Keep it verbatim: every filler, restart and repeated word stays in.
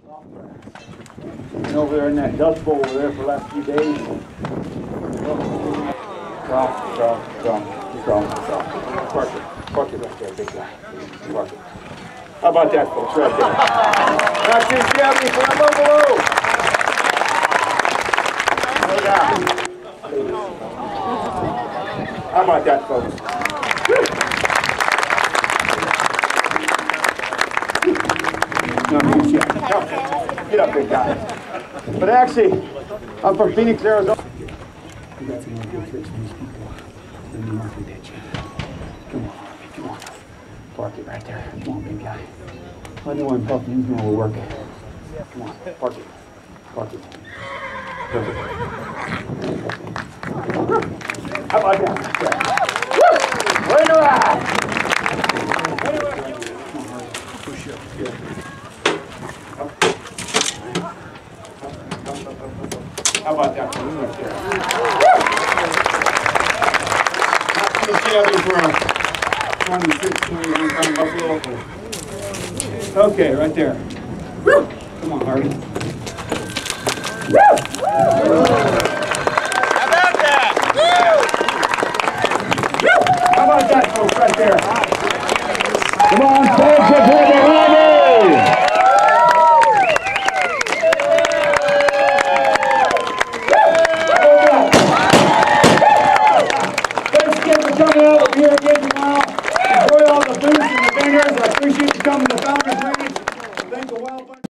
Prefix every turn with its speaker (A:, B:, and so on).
A: Been over there in that dust bowl over there for the last few days. Drop, drop, drop, drop, drop. Park it. Park it right there, big guy. Park it. How about that, folks, right there? Not too shabby for a buffalo. No doubt. How about that, folks? No, you can't. Get up, big guy. But actually, I'm from Phoenix, Arizona. We got some more good tricks from these people. Let me mark with that, Jim. Come on, Harvey, come on. Park it right there. Come on, big guy. I know I'm puffing, he's going to work. Come on, park it. Park it. Perfect. How about that? Woo! Way to ride! Way to ride! Come on, Harvey. Push up. Good. Up. Up, up, up, up, up. How about that? Right there. Not too shabby for a twenty-six, twenty-one pound buffalo. Okay, right there. Come on, Harvey.